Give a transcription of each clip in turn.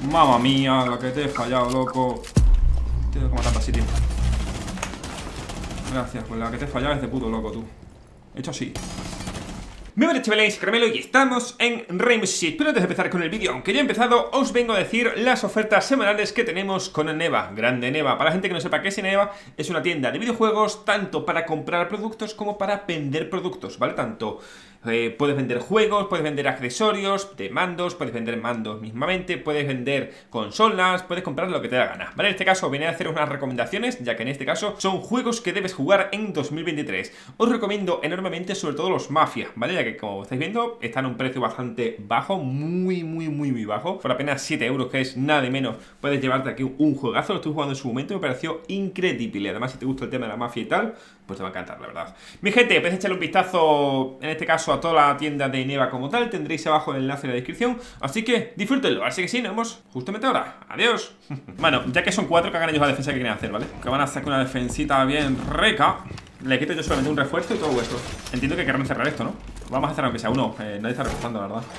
Mamma mía, la que te he fallado, loco. Tengo que matar así, tío. Gracias, pues la que te he fallado es de puto loco, tú. Hecho así. Muy buenas, chavales, Caramelo, y estamos en Rainbow Six. Pero antes de empezar con el vídeo, aunque ya he empezado, os vengo a decir las ofertas semanales que tenemos con Neva. Grande Neva. Para la gente que no sepa qué es Neva, es una tienda de videojuegos tanto para comprar productos como para vender productos, ¿vale? Tanto puedes vender juegos, puedes vender accesorios de mandos, puedes vender mandos mismamente, puedes vender consolas, puedes comprar lo que te da gana, ¿vale? En este caso viene a hacer unas recomendaciones, ya que en este caso son juegos que debes jugar en 2023. Os recomiendo enormemente sobre todo los Mafia, ¿vale? Ya que como estáis viendo están a un precio bastante bajo, muy bajo, por apenas 7 euros, que es nada de menos. Puedes llevarte aquí un juegazo, lo estuve jugando en su momento y me pareció increíble. Además, si te gusta el tema de la mafia y tal, pues te va a encantar, la verdad. Mi gente, podéis echarle un vistazo, en este caso, a toda la tienda de Neva como tal. Tendréis abajo el enlace en la descripción, así que disfrútenlo. Así que sí, nos vemos justamente ahora. Adiós. Bueno, ya que son 4, que hagan ellos la defensa que quieren hacer, ¿vale? Que van a sacar una defensita bien rica. Le quito yo solamente un refuerzo y todo vuestro. Entiendo que querrán cerrar esto, ¿no? Vamos a hacer aunque sea uno, nadie está reforzando, la verdad.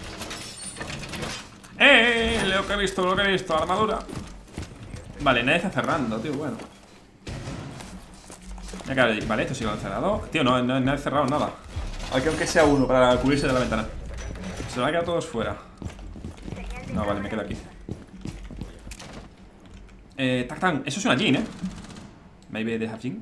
Lo que he visto, armadura. Vale, nadie está cerrando, tío, bueno. Vale, esto sí lo han cerrado. Tío, no he cerrado nada. Aquí aunque sea uno para cubrirse de la ventana. Se van a quedar todos fuera. No, vale, me quedo aquí. Tac-tan, eso es una Jin, Maybe they have Jin.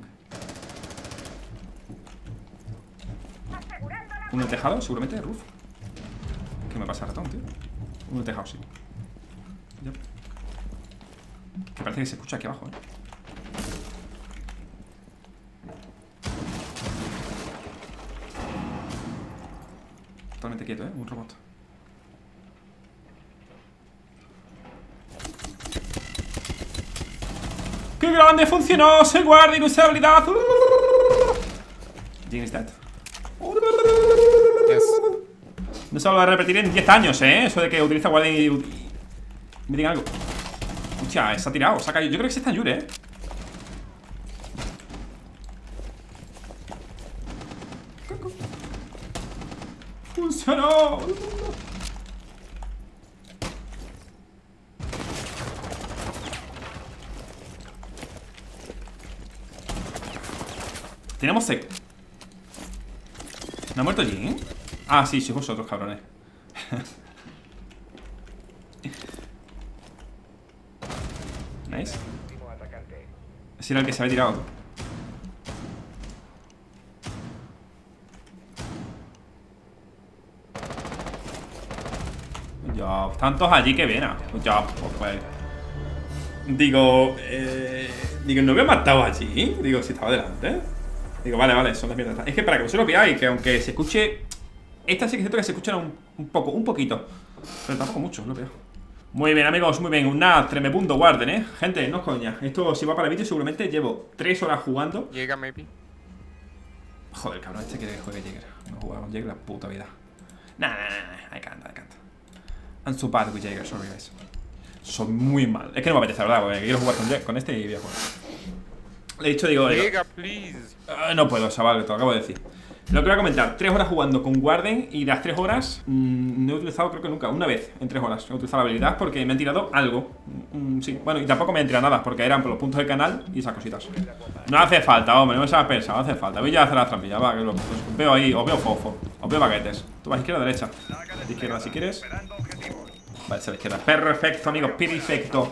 Uno en tejado, seguramente, roof. ¿Qué me pasa, ratón, tío? Uno en tejado, sí. Yep. Que parece que se escucha aquí abajo, Totalmente quieto, un robot. ¡Qué grande funcionó! ¡Se guarda inusabilidad! Jin is dead. Yes. No se lo va a repetir en 10 años, eso de que utiliza guardia y me digan algo. Hostia, se ha tirado, se ha caído. Yo creo que se está en Yure, ¡Funcionó! Tenemos sec. ¿No ha muerto Jin? Ah, sí, sois vosotros, cabrones. Nice. Ese era el que se había tirado. Ya, tantos allí que vienen. Ya, pues. Digo, no me he matado allí. Digo, si estaba delante. Digo, vale, son las mierdas. Es que para que vosotros lo veáis, que aunque se escuche. Esta sí que es cierto que se escucha un poquito. Pero tampoco mucho, lo veo. Muy bien, amigos, muy bien. Nada, tremebundo Warden, Gente, no es coña. Esto, si va para el vídeo, seguramente llevo 3 horas jugando. Llega, maybe. Joder, cabrón, este quiere que juegue Jäger. No juega con Jäger la puta vida. Nah, I can't. I'm so bad with Jäger, sorry, guys. Soy muy mal. Es que no me apetece, la verdad, porque quiero jugar con este y voy a jugar. Le he dicho, digo, Llega, please. no puedo, chaval, te lo acabo de decir. Lo que voy a comentar, 3 horas jugando con Warden. Y las 3 horas no he utilizado, creo que nunca, una vez en 3 horas he utilizado la habilidad porque me han tirado algo. Sí, bueno, y tampoco me han tirado nada porque eran por los puntos del canal y esas cositas. No hace falta, hombre, no me se ha pensado, no hace falta. Voy ya a hacer las trampillas, va, que os veo ahí, os veo fofo, os veo baguetes. Tú vas izquierda o derecha. De izquierda si quieres. Vale, es a la izquierda. Perfecto, amigos, perfecto.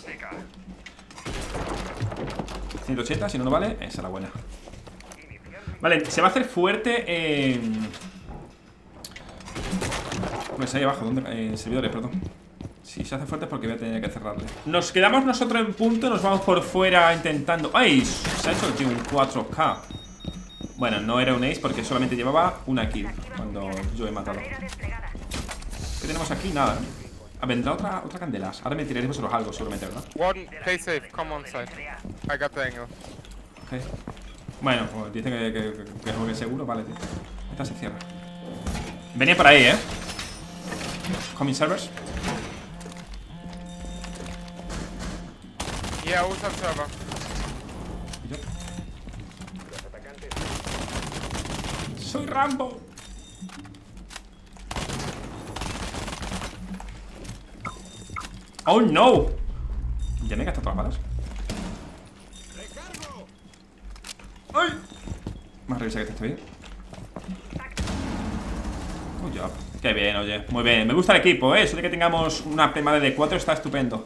180, si no vale, esa es la buena. Vale, se va a hacer fuerte pues ahí abajo, en servidores, perdón. Si se hace fuerte es porque voy a tener que cerrarle. Nos quedamos nosotros en punto, nos vamos por fuera intentando. ¡Ay! Se ha hecho el tío un 4K. Bueno, no era un ace porque solamente llevaba una kill cuando yo he matado. ¿Qué tenemos aquí? Nada, vendrá otra candelas. Ahora me tiraréis vosotros algo, seguramente, ¿verdad? One, play safe, come on side. I got the angle. Ok. Bueno, pues dice que juegue seguro, vale, tío. Esta se cierra. Venía por ahí, Coming servers. Yeah, usa el server. Soy Rambo. ¡Oh, no! Ya me he gastado todas las balas. ¡Ay! Vamos a revisar que esté bien. Good job. Qué bien, oye. Muy bien. Me gusta el equipo, ¿eh? Eso de que tengamos una prima de D4 está estupendo.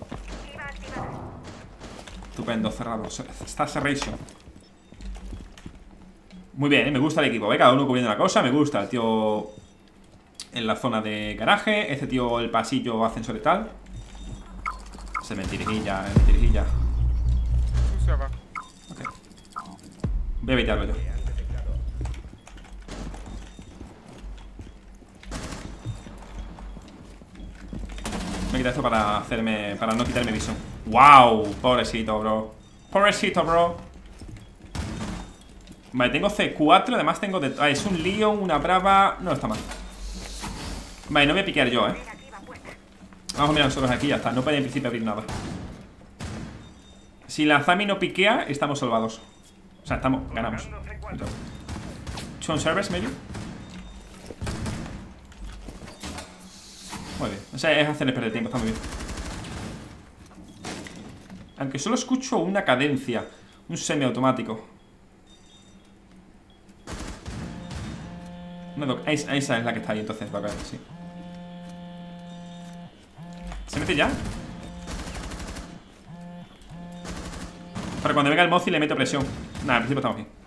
Estupendo, cerrado. Está cerration. Muy bien, me gusta el equipo, ¿eh? Cada uno cubriendo la cosa. Me gusta el tío en la zona de garaje. Este tío el pasillo, ascensor y tal. Se mentirijilla, mentirijilla. Two server. Ok. Voy a evitarlo yo. Me quita esto para hacerme. Para no quitarme visión. ¡Wow! Pobrecito, bro. Pobrecito, bro. Vale, tengo C4. Además tengo de... es un Leon, una Brava. No está mal. Vale, no voy a piquear yo, Vamos a mirar nosotros aquí, ya está. No puede en principio abrir nada. Si la Zami no piquea, estamos salvados. O sea, estamos... ganamos. Two on servers, maybe. Muy bien. O sea, es hacerle perder tiempo, está muy bien. Aunque solo escucho una cadencia. Un semiautomático. No, esa es la que está ahí, entonces va a caer, sí. ¿Se mete ya? Para cuando venga el Mozi le meto presión. Nada, al principio estamos bien.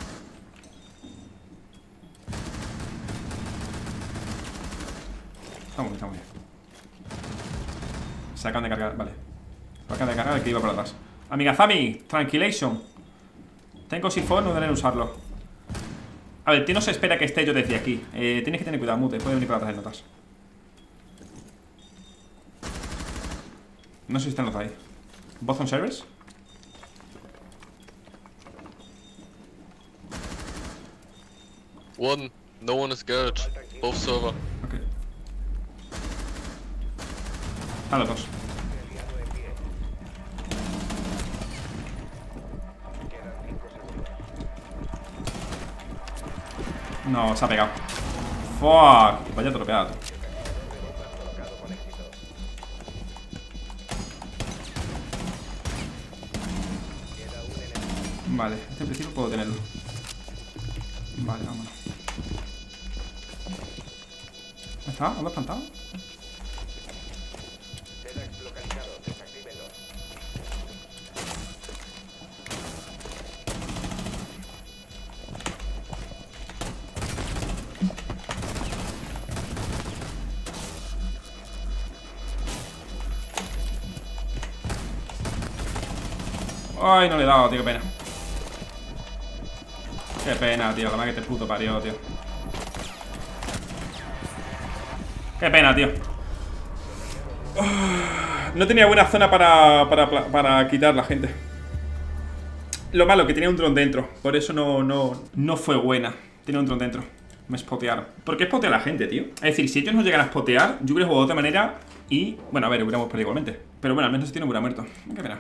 Estamos bien. Se acaban de cargar, vale. Se acaban de cargar el que iba por atrás. Amiga Zami, tranquilation. Tengo sifón, no deberé usarlo. A ver, el tío no se espera que esté yo desde aquí. Tienes que tener cuidado, mute. Puede venir por atrás de notas. No sé si están los ahí. Both on servers. One. No one is garage. Both server. Ok. Están los dos. No, se ha pegado. Fuck. Vaya tropeado. Vale, este en principio puedo tenerlo. Vale, vámonos. ¿Dónde está? ¿Dónde has plantado? Ay, no le he dado, tío, qué pena. Qué pena, tío, la madre que te puto parió, tío. Qué pena, tío. No tenía buena zona para quitar la gente. Lo malo, que tenía un dron dentro. Por eso no fue buena. Tenía un dron dentro. Me spotearon. ¿Por qué spotea la gente, tío? Es decir, si ellos no llegan a spotear, yo hubiera jugado de otra manera y... Bueno, a ver, hubiéramos perdido igualmente. Pero bueno, al menos este no hubiera muerto. Qué pena.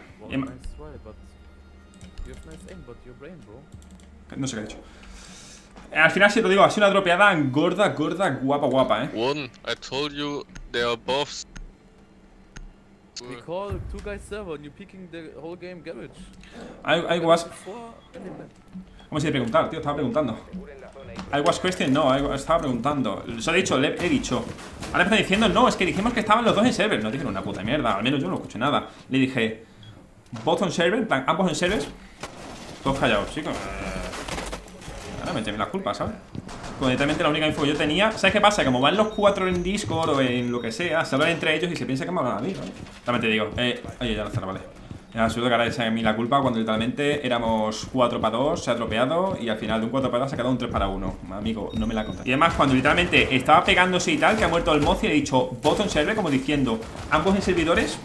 No sé qué he dicho. Al final, si te digo, ha sido una dropeada gorda, guapa, One. I told you they are both. We call two guys server and you're picking the whole game garage. I was... ¿Cómo se preguntar, tío? Estaba preguntando. I was question, no, estaba preguntando. Se ha dicho, le he dicho. Ahora me están diciendo, no, es que dijimos que estaban los dos en server. No dijeron una puta mierda, al menos yo no escuché nada. Le dije, both on server, en plan, ambos en servers. Todos callados, chicos. Ahora me echen las culpas, ¿sabes? Literalmente la única info que yo tenía. ¿Sabes qué pasa? Como van los cuatro en Discord o en lo que sea, se hablan entre ellos y se piensa que me hablan a mí, ¿vale? También te digo, oye, ya lo cerré, vale. Ha sido que ahora es a mí la culpa cuando literalmente éramos 4 para 2, se ha tropeado y al final de un 4 para 2 se ha quedado un 3 para 1. Amigo, no me la conté. Y además, cuando literalmente estaba pegándose y tal, que ha muerto el Mozi y he dicho bot on server, como diciendo, ambos en servidores.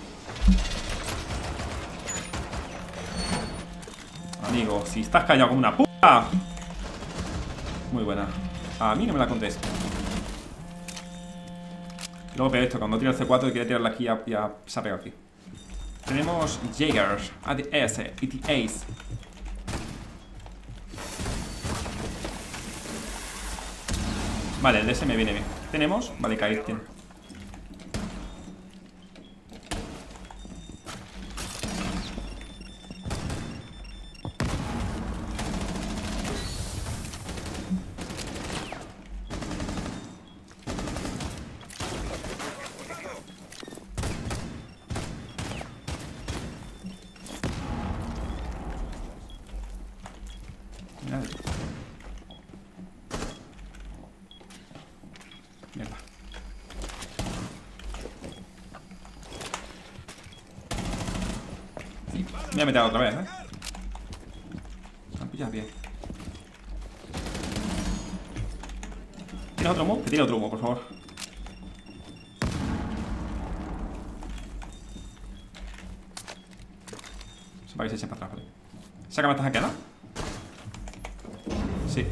Amigo, si estás callado como una puta. Muy buena. A mí no me la contés. Luego pega esto, cuando tira el C4 y quiere tirarla aquí, ya se ha pegado aquí. Tenemos Jaegers, ADS, ETAs. Vale, el DS me viene bien. Tenemos, vale, caer tiene. Me voy a meter otra vez, Trampillas bien. ¿Tienes otro humo? Que tiene otro humo, por favor. Para que se echen para atrás, ¿vale? Sácame esta hackeada. Sí.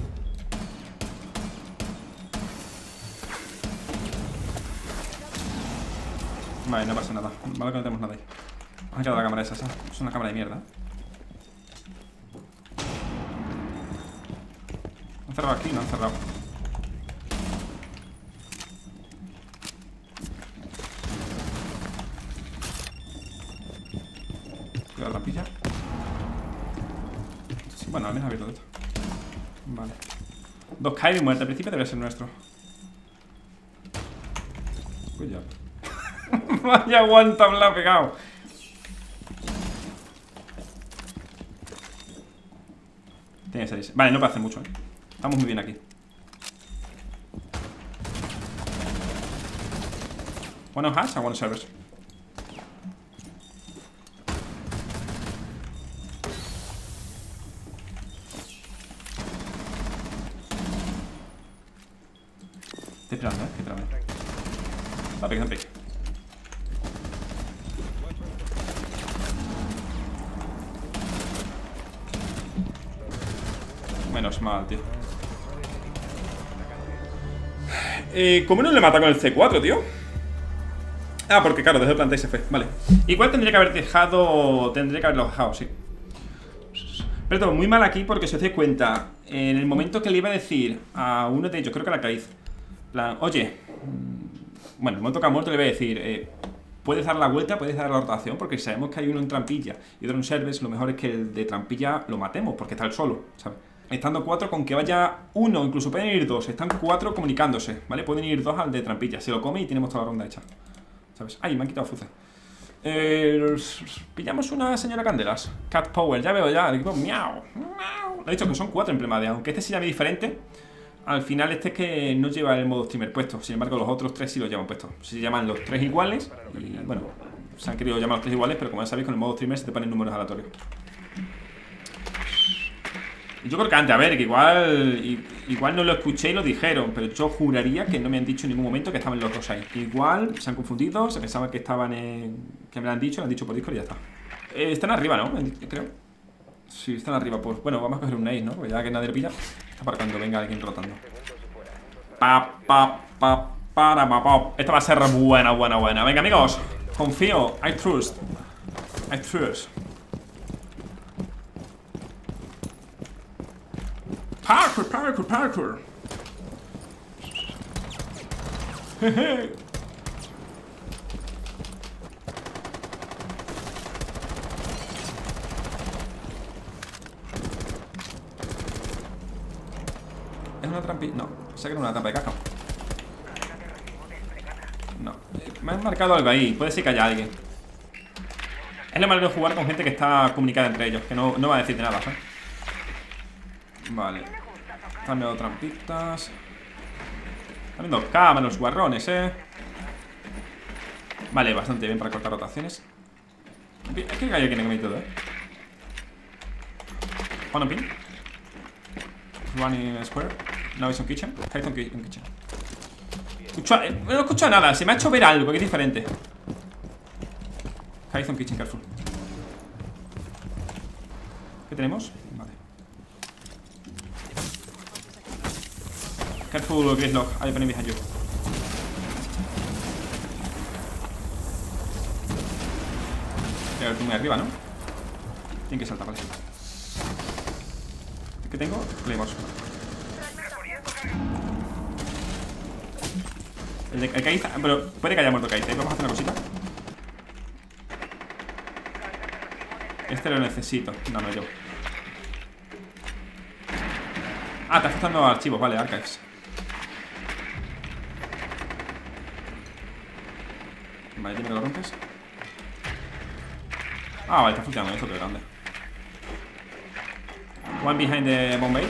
Vale, no pasa nada. Vale que no tenemos nada ahí. Vamos a quedar la cámara esa, ¿sabes? Es una cámara de mierda. ¿Han cerrado aquí? No han cerrado. Cuidado la trampilla. Sí, bueno, al menos ha abierto esto. Vale. 2 Kyrie muertos. Al principio debe ser nuestro. Cuidado. Vaya aguanta, me la ha pegado. Tiene 6. Vale, no puede hacer mucho, Estamos muy bien aquí. One on hatch and one servers. Estoy esperando, estoy esperando. Va, pick and pick. Menos mal, tío. ¿Cómo no le mata con el C4, tío? Ah, porque claro, desde el planta y se fue. Vale. Igual tendría que haber dejado. Tendría que haberlo dejado, sí. Pero muy mal aquí porque si os dais cuenta, en el momento que le iba a decir a uno de ellos, creo que la Caiz, plan, oye, bueno, el momento que ha muerto le voy a decir, puedes dar la vuelta, puedes dar la rotación, porque si sabemos que hay uno en trampilla y otro en servers, lo mejor es que el de trampilla lo matemos, porque está él solo, ¿sabes? Estando 4, con que vaya uno, incluso pueden ir 2, están 4 comunicándose, ¿vale? Pueden ir 2 al de trampilla, se lo come y tenemos toda la ronda hecha, ¿sabes? Ay, me han quitado fuce. Pillamos una señora Candelas. Cat Power, ya veo ya, el equipo miau, miau. He dicho que son 4 emblemas, aunque este se llame diferente. Al final este es que no lleva el modo streamer puesto. Sin embargo los otros 3 sí los llevan puestos. Se llaman los 3 iguales. Y bueno, se han querido llamar los 3 iguales, pero como ya sabéis, con el modo streamer se te ponen números aleatorios. Yo creo que antes, a ver, que igual no lo escuché y lo dijeron, pero yo juraría que no me han dicho en ningún momento que estaban los dos ahí. Igual se han confundido, se pensaban que estaban que me lo han dicho por Discord y ya está. Están arriba, ¿no? Creo. Sí, están arriba, pues bueno, vamos a coger un ace, ¿no? Porque ya que nadie lo pilla, está para cuando venga alguien rotando. Esta va a ser buena. Venga, amigos, confío, I trust. Parkour. Jeje. ¿Es una trampilla? No, sé que era una trampa de caja. No, me han marcado algo ahí. Puede ser que haya alguien. Es lo malo de jugar con gente que está comunicada entre ellos, que no va a decirte nada, ¿sabes? Vale. Están viendo trampitas. Están viendo cámaras, los guarrones, Vale, bastante bien para cortar rotaciones. Es que hay alguien en el todo, One on pin. Running square. Now it's on kitchen. He's on kitchen. No he escuchado nada. Se me ha hecho ver algo que es diferente. He's on kitchen, careful. ¿Qué tenemos? Vale. Careful, Grislock. Hay opening behind you. Pero tú muy arriba, ¿no? Tiene que saltar, vale. ¿Qué tengo? Claymores. El Kaiz, pero puede que haya muerto Kaiz, Vamos a hacer una cosita. Este lo necesito. No, yo. Ah, está afectando archivos, vale, archives. Vale, dime que lo rompes. Ah, vale, está funcionando esto, que grande. One behind the Bombay.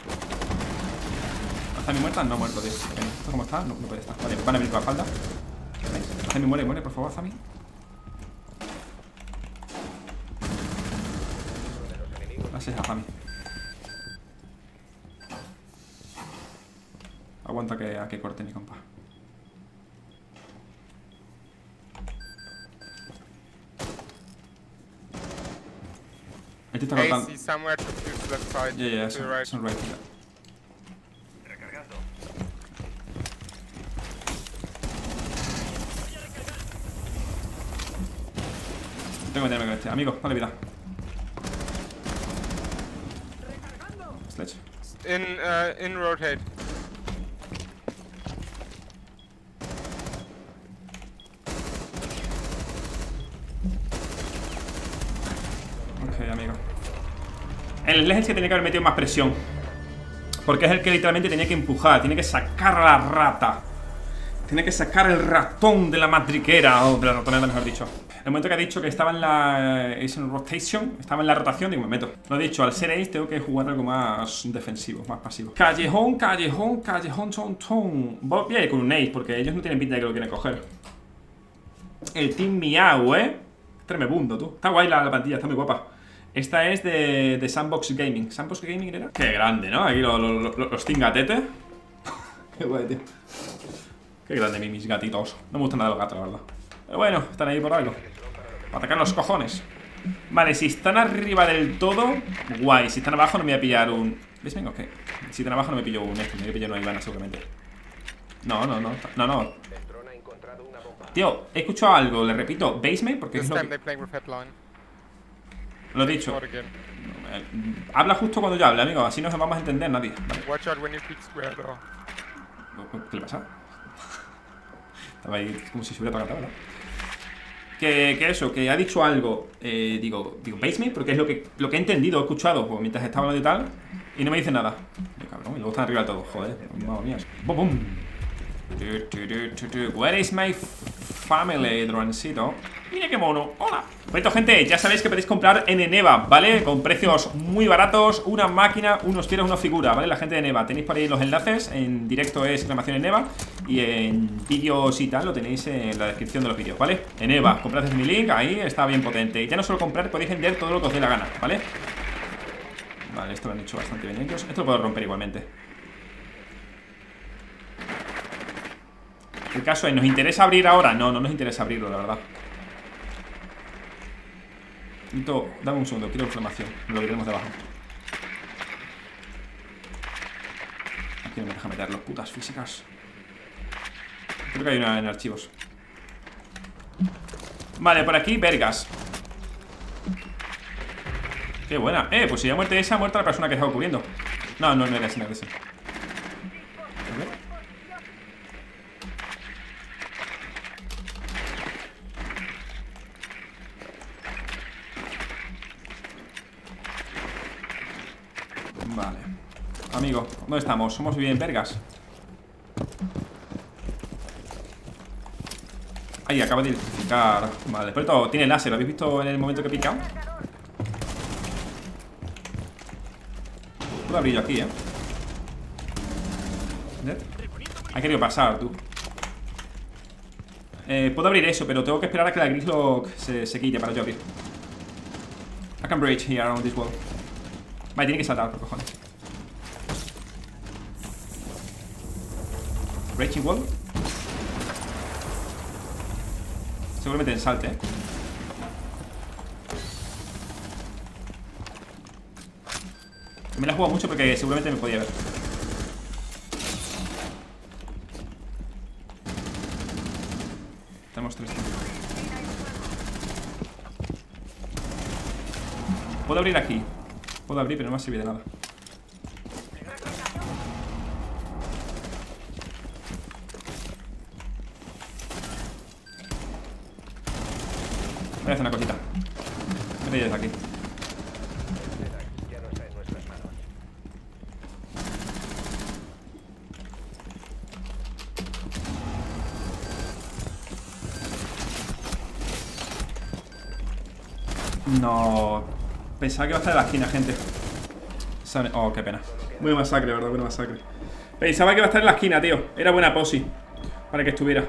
¿Azami muerta? No muerto, tío. ¿Esto cómo está? No puede estar. Vale, van a venir con la espalda. Azami muere, por favor, Azami. Gracias a Fami. Aguanta a que corte mi compa. Este está cortando. AC somewhere to fuse left side. Yeah, to the right. son right. Tengo que meterme con este. Amigo, dale vida. Sledge. In rotate. Ok, amigo. El Sledge que tenía que haber metido más presión. Porque es el que literalmente tenía que empujar. Tiene que sacar a la rata. Tiene que sacar el ratón de la matriquera. O de la ratonera, mejor dicho. El momento que ha dicho que estaba en la rotation, estaba en la rotación, digo, me meto. Lo he dicho, al ser ace tengo que jugar algo más defensivo, más pasivo. Callejón, callejón, callejón, ton. Voy a ir con un ace, porque ellos no tienen pinta de que lo quieren coger. El Team Miau, tremebundo, tú. Está guay la plantilla, está muy guapa. Esta es de Sandbox Gaming. ¿Sandbox Gaming era? Qué grande, ¿no? Aquí los tingatetes. Qué guay, tío. Qué grande mis gatitos. No me gustan nada los gatos, la verdad. Pero bueno, están ahí por algo. Para atacar los cojones. Vale, si están arriba del todo, guay. Si están abajo no me voy a pillar un... ¿Ves? Venga, ok. Si están abajo no me pillo un me voy a pillar una Ivana seguramente. No. Tío, he escuchado algo, le repito, basement, porque es lo que... Lo he dicho. Habla justo cuando yo hable, amigo. Así no nos vamos a entender nadie. Vale. ¿Qué le pasa? Estaba ahí como si se hubiera tocado, ¿verdad? Que eso, que ha dicho algo, digo, basement, porque es lo que he entendido, he escuchado pues, mientras estaba hablando y tal, y no me dice nada. Cabrón, y luego están arriba del todo, joder, madre mía. ¡Bum, bum! Where is my family, droncito? Mira qué mono, hola. Perfecto, gente, ya sabéis que podéis comprar en Eneva, ¿vale? Con precios muy baratos, una máquina, unos tiros, una figura, ¿vale? La gente de Eneva, tenéis por ahí los enlaces. En directo es exclamación Eneva. Y en vídeos y tal lo tenéis en la descripción de los vídeos, ¿vale? Eneva, comprad desde mi link, ahí está bien potente. Y ya no solo comprar, podéis vender todo lo que os dé la gana, ¿vale? Vale, esto lo han hecho bastante bien ellos. Esto lo puedo romper igualmente. El caso es, ¿nos interesa abrir ahora? No nos interesa abrirlo, la verdad. Dame un segundo, quiero inflamación. Lo queremos de abajo. Aquí no me deja meter los putas físicas. Creo que hay una en archivos. Vale, por aquí, vergas. Qué buena. Pues si ya muerte esa, ha muerto la persona que estaba cubriendo. No era ese, Vale. Amigo, ¿dónde estamos? Somos bien vergas. Ahí, acaba de identificar. Vale, pero todo tiene láser. ¿Lo habéis visto en el momento que he picado? Puedo abrir yo aquí, Ha querido pasar, tú. Puedo abrir eso, pero tengo que esperar a que la Grislock se quite para yo abrir. I can breach here on this wall. Vale, tiene que saltar, por cojones. Breaching wall. Seguramente en salte, Me la he jugado mucho porque seguramente me podía ver. Tenemos 3 tiempos. Puedo abrir aquí. Puedo abrir, pero no me ha servido de nada. Voy a hacer una cosita. Vete desde aquí. No. Pensaba que iba a estar en la esquina, gente. Oh, qué pena. Buena masacre, ¿verdad? Buena masacre. Pensaba que iba a estar en la esquina, tío. Era buena posi para que estuviera.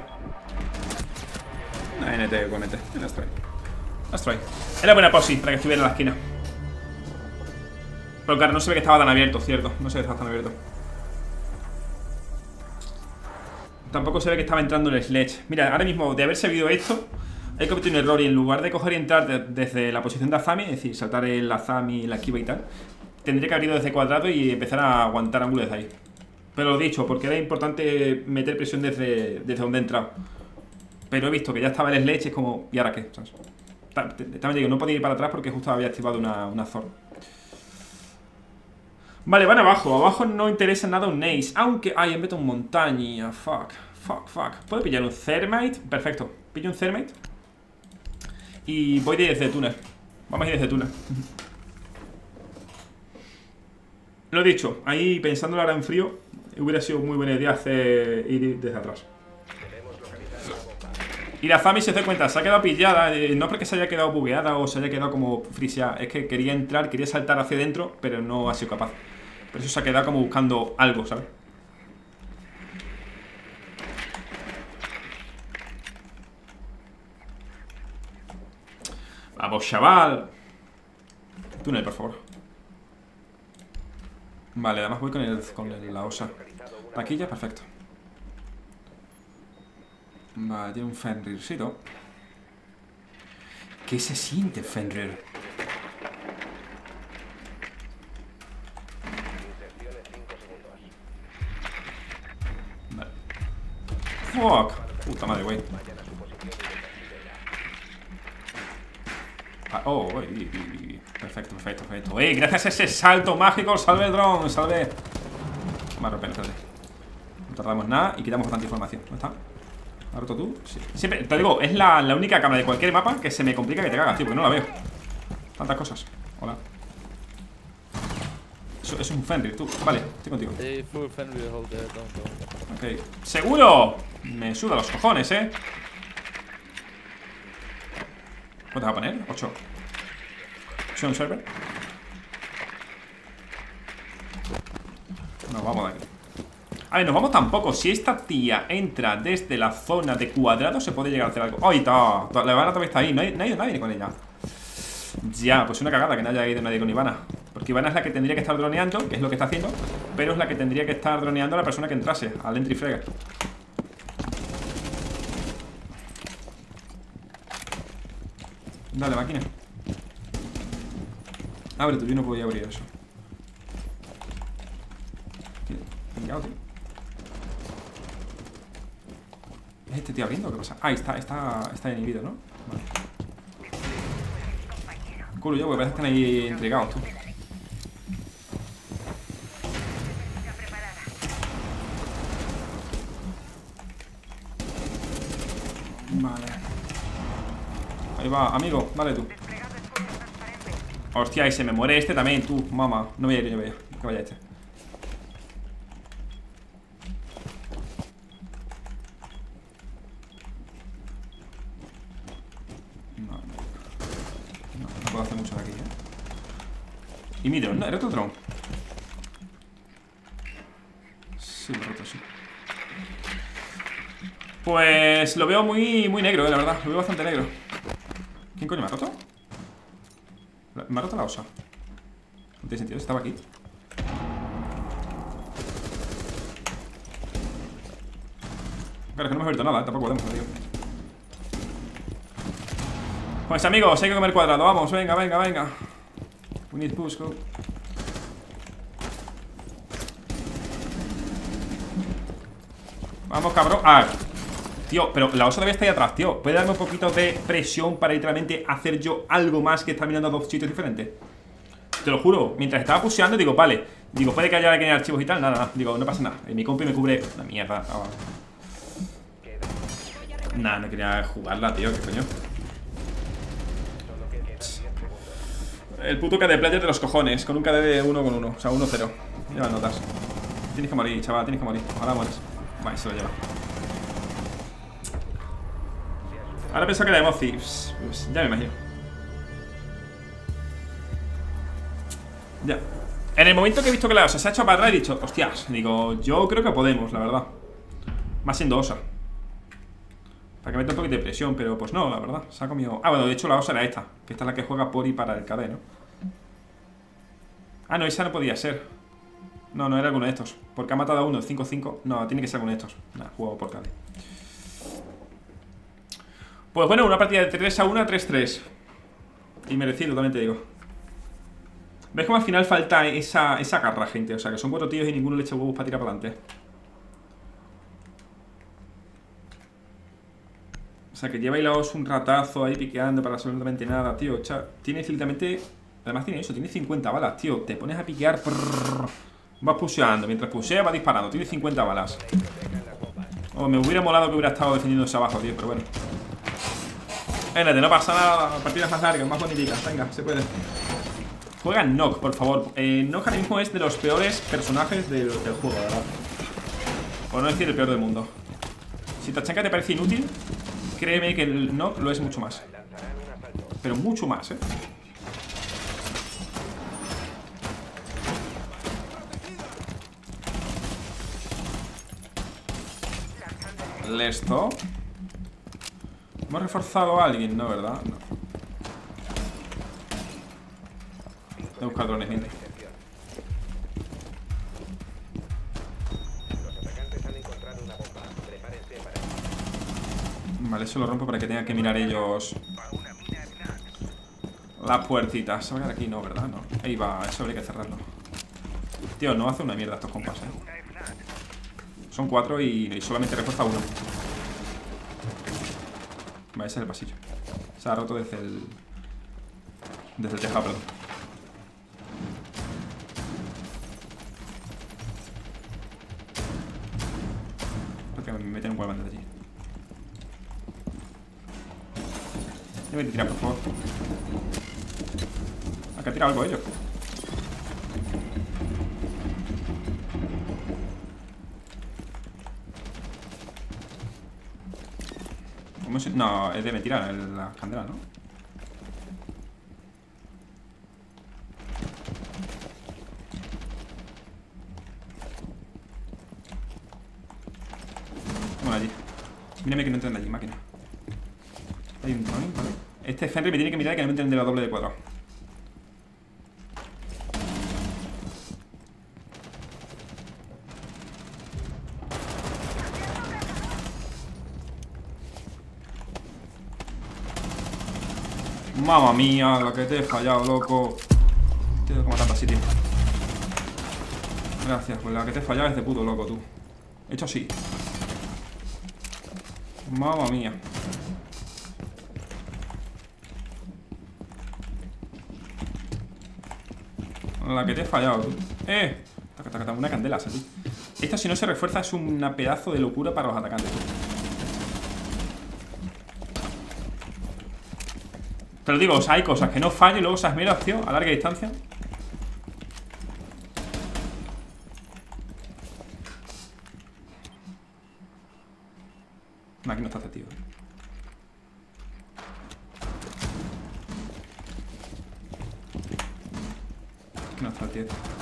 NT igualmente. Let's try. Era buena posi para que estuviera en la esquina. Pero claro, no se ve que estaba tan abierto, cierto. No se ve que estaba tan abierto. Tampoco se ve que estaba entrando el sledge. Mira, ahora mismo, de haber sabido esto, he cometido un error y en lugar de coger y entrar desde la posición de Azami, es decir, saltar el Azami, la esquiva y tal, tendría que haber ido desde cuadrado y empezar a aguantar ángulos desde ahí. Pero lo dicho, porque era importante meter presión desde donde he entrado. Pero he visto que ya estaba el sledge y es como, ¿y ahora qué? ¿Sabes? También digo, no podía ir para atrás porque justo había activado una Thor. Vale, van abajo. Abajo no interesa nada un Ace. Aunque, ay, he metido un montaña. Fuck. ¿Puedo pillar un Thermite? Perfecto. Pillo un Thermite. Y voy desde túnel. Vamos a ir desde túnel. Lo he dicho, ahí pensándolo ahora en frío, hubiera sido muy buena idea ir desde atrás. Y la Fami se hace cuenta, se ha quedado pillada. No porque se haya quedado bugueada o se haya quedado como friseada. Es que quería entrar, quería saltar hacia adentro, pero no ha sido capaz. Por eso se ha quedado como buscando algo, ¿sabes? Vamos, chaval. Túnel, por favor. Vale, además voy con la osa. Taquilla, perfecto. Vale, tiene un Fenrircito. ¿Qué se siente, Fenrir? Vale. Fuck. Puta madre, güey. Oh, perfecto. Gracias a ese salto mágico, salve el dron, salve. Vale, espérate. No tardamos nada y quitamos bastante información. ¿Dónde está? ¿Has roto tú? Sí. Siempre, te digo, es la única cámara de cualquier mapa que se me complica que te cagas, tío, porque no la veo. Tantas cosas. Hola. Eso es un Fenrir, tú. Vale, estoy contigo. Ok. ¡Seguro! Me suda los cojones, ¿Cuánto va a poner? 8. ¿8 en server? Nos vamos de aquí. A ver, nos vamos tampoco. Si esta tía entra desde la zona de cuadrado, se puede llegar a hacer algo. ¡Ay, está! La Ivana todavía está ahí. No ha ido nadie con ella. Ya, pues una cagada que no haya ido nadie con Ivana. Porque Ivana es la que tendría que estar droneando, que es lo que está haciendo. Pero es la que tendría que estar droneando a la persona que entrase, al entry fragger. Dale, máquina. Abre tú, yo no podía abrir eso. Pingado, tío. ¿Es este tío abriendo o qué pasa? Ah, está inhibido, ¿no? Vale. Culo yo, porque parece que están ahí intrigados, tú. Vale. Ahí va, amigo, dale tú. Hostia, y se me muere este también, tú, mamá. No voy a ir, yo voy a ir. Que vaya este. No puedo hacer mucho de aquí, Y mi dron, ¿no? ¿Era otro dron? Sí, lo roto, sí. Pues lo veo muy negro, la verdad. Lo veo bastante negro. ¿Quién coño me ha roto? Me ha roto la osa. No tiene sentido, estaba aquí. Claro, es que no me he abierto nada, tampoco podemos, tío. Pues amigos, hay que comer cuadrado, vamos, venga. We need push, go. Vamos, cabrón. Tío, pero la osa todavía está ahí atrás, tío. ¿Puede darme un poquito de presión para literalmente hacer yo algo más que estar mirando a dos sitios diferentes? Te lo juro, mientras estaba pusheando, digo, vale. Digo, puede que haya que añadir archivos y tal. Nada. Digo, no pasa nada. Mi compi me cubre la mierda. Nah, no quería jugarla, tío. ¿Qué coño? El puto KD player de los cojones. Con un KD de 1 con 1. O sea, 1-0. Lleva notas. Tienes que morir, chaval, tienes que morir. Ahora mueres. Vale, se lo lleva. Ahora pienso que la emoji. Pues ya me imagino. Ya. En el momento que he visto que la osa se ha hecho para atrás, he dicho, hostias, digo, yo creo que podemos, la verdad. Más siendo osa. Para que meta un poquito de presión, pero pues no, la verdad. Se ha comido. Ah, bueno, de hecho la osa era esta. Que esta es la que juega por y para el KD, ¿no? Ah, no, esa no podía ser. No, no era alguno de estos. Porque ha matado a uno, 5-5. No, tiene que ser alguno de estos. Nada, juego por KD. Pues bueno, una partida de 3-1 a 3-3. Y merecido, también te digo. ¿Ves cómo al final falta esa garra, gente? O sea, que son 4 tíos y ninguno le echa huevos para tirar para adelante. O sea, que lleva hilados un ratazo ahí piqueando para absolutamente nada, tío. Tiene literalmente... Además tiene eso, tiene 50 balas, tío. Te pones a piquear... Vas pusheando, mientras pushea vas disparando. Tiene 50 balas. Oh, me hubiera molado que hubiera estado defendiéndose abajo, tío, pero bueno. Espérate, no pasa nada. Partidas más largas, más bonitas. Venga, se puede. Juega Nock, por favor. Nock ahora mismo es de los peores personajes del juego, la verdad. Por no decir el peor del mundo. Si Tachanka te parece inútil, créeme que el Nock lo es mucho más. Pero mucho más, Listo. ¿Hemos reforzado a alguien? No, ¿verdad? No. Voy a buscar drones, gente. Vale, eso lo rompo para que tengan que mirar ellos las puertitas. Se va a quedar aquí, no, ¿verdad? No. Ahí va, eso habría que cerrarlo. Tío, no hace una mierda estos compas, Son 4 y solamente refuerza 1. Vale, ese es el pasillo. Se ha roto desde el tejado, perdón. Porque me meten un wallband desde allí. Debe de tirar, por favor. Acá tira algo ellos. No, es de mentira la candela, ¿no? Bueno, allí. Mírame que no entren de allí, máquina. Hay un drone, ¿vale? Este Henry me tiene que mirar que no me entren de la doble de cuadrado. Mamma mía, la que te he fallado, loco. Te tengo que matar así, tío. Gracias, pues la que te he fallado es de puto loco, tú. Hecho así. Mamma mía. La que te he fallado, tú. Una candela, así. Esta, si no se refuerza, es una pedazo de locura para los atacantes, tú. Te lo digo, o sea, hay cosas que no fallan y luego se esmeran, tío, a larga distancia. No, aquí no está este tío. Aquí no está el tío.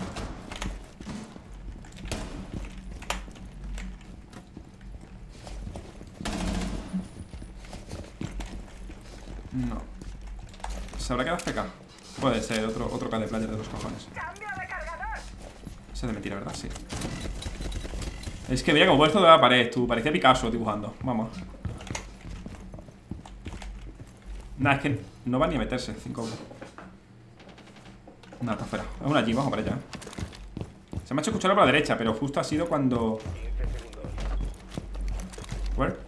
No. ¿Se habrá quedado FK? Puede ser, otro K de player de los cojones. Ese es de mentira, ¿verdad? Sí. Es que mira como puesto de la pared, tú. Parecía Picasso dibujando. Vamos. Nada, es que no va ni a meterse. 5. Nada, está fuera. Es una allí, vamos para allá. Se me ha hecho escucharlo por la derecha, pero justo ha sido cuando... ¿Where?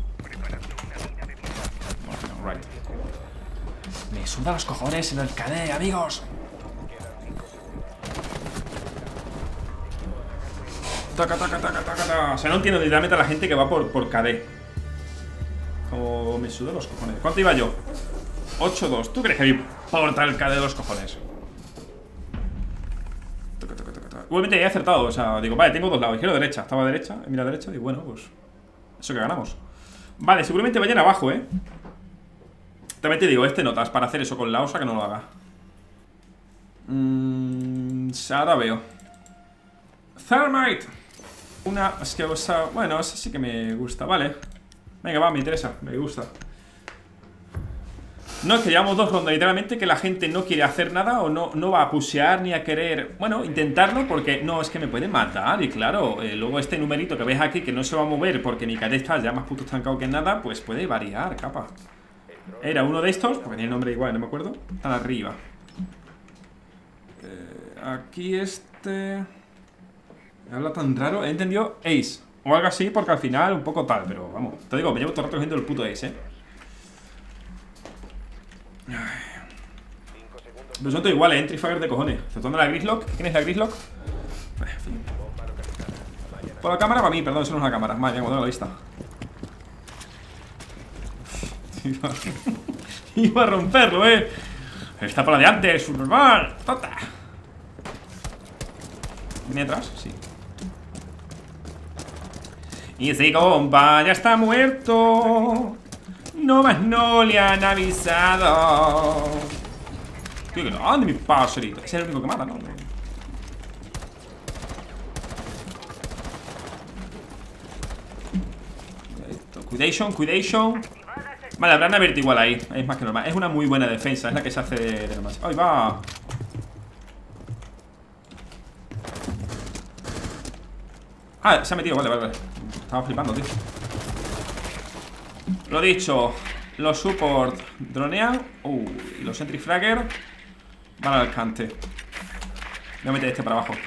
Right. Me suda los cojones en el KD, amigos. Taca, taca, taca, taca, taca. O sea, no entiendo literalmente a la gente que va por KD. Como me suda los cojones. ¿Cuánto iba yo? 8-2. ¿Tú crees que voy por tal KD de los cojones? Taca, taca, taca, taca. Igualmente he acertado. O sea, digo, vale, tengo dos lados. Izquierda o derecha. Estaba derecha, he mirado derecha. Y bueno, pues eso que ganamos. Vale, seguramente vayan abajo, También te digo, notas para hacer eso con la osa que no lo haga. Ahora veo. Thermite. Una, es que osa... Bueno, esa sí que me gusta, vale. Venga, va, me interesa, me gusta. No, es que llevamos 2 rondas, literalmente, que la gente no quiere hacer nada o no va a pushear ni a querer, bueno, intentarlo, porque no, es que me pueden matar. Y claro, luego este numerito que ves aquí que no se va a mover porque mi KD está ya más puto estancado que nada, pues puede variar, capa. Era uno de estos, porque tiene el nombre igual, no me acuerdo. Están arriba. Aquí este... Habla tan raro, he entendido Ace o algo así, porque al final un poco tal. Pero vamos, te digo, me llevo todo el rato cogiendo el puto Ace, Pero son todos iguales, Trifagger de cojones. Exceptuando la Grislock. ¿Quién es la Grislock? En fin. Por la cámara, para mí, perdón, eso no es una cámara. Madre mía, como tengo la vista. Iba a romperlo, Está por la de antes, normal. ¡Tota! ¿Viene atrás? Sí. Y ese compa ya está muerto. No más no le han avisado. Tío, que no ande mi paserito. Ese es el único que mata, ¿no? Cuidation. Vale, habrá una verte igual ahí. Es más que normal. Es una muy buena defensa. Es la que se hace de normal. ¡Ay, va! Ah, se ha metido, vale. Estaba flipando, tío. Lo dicho, los support dronean. Y los entry fragger van al alcance. Voy a meter este para abajo.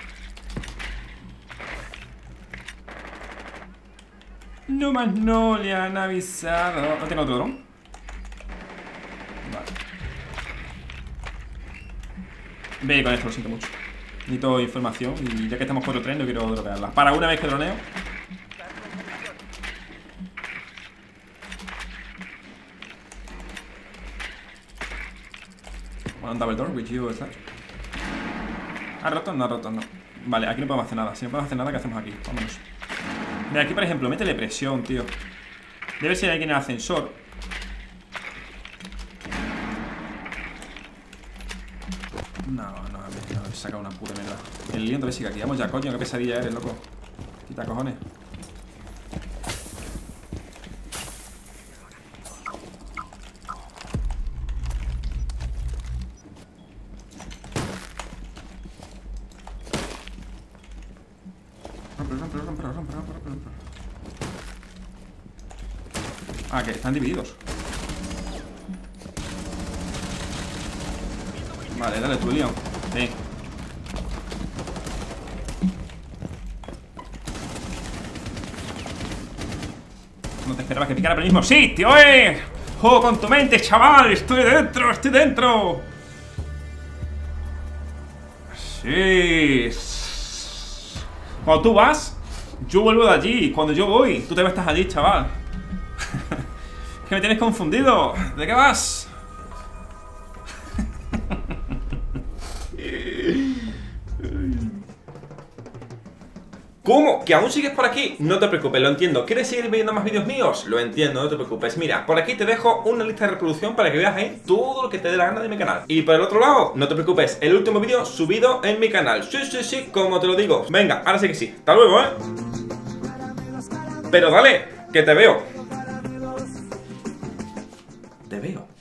No más no le han avisado. ¿No tengo otro dron? Vale. Ve con esto, lo siento mucho. Necesito información y ya que estamos 4-3 no quiero dropearla. Para una vez que droneo. One double door with you, ¿está? ¿Ha roto? No ha roto, no. Vale, aquí no podemos hacer nada. Si no podemos hacer nada, ¿qué hacemos aquí? Vámonos. Mira, aquí por ejemplo, métele presión, tío. Debe ser alguien en el ascensor. No, saca una puta mierda. El lío entonces sigue aquí. Vamos ya, coño, qué pesadilla eres, loco. Quita cojones. Rompe. Ah, que están divididos. Vale, dale tú, Leon. Sí. No te esperabas que picara por el mismo sitio, ¡Juego con tu mente, chaval! ¡Estoy dentro! Sí. Cuando tú vas, yo vuelvo de allí. Cuando yo voy, tú te estás allí, chaval. Que me tienes confundido. ¿De qué vas? ¿Cómo? ¿Que aún sigues por aquí? No te preocupes, lo entiendo. ¿Quieres seguir viendo más vídeos míos? Lo entiendo, no te preocupes. Mira, por aquí te dejo una lista de reproducción para que veas ahí todo lo que te dé la gana de mi canal. Y por el otro lado, no te preocupes, el último vídeo subido en mi canal. Sí, como te lo digo. Venga, ahora sí que sí. Hasta luego, Pero dale, que te veo. Te veo.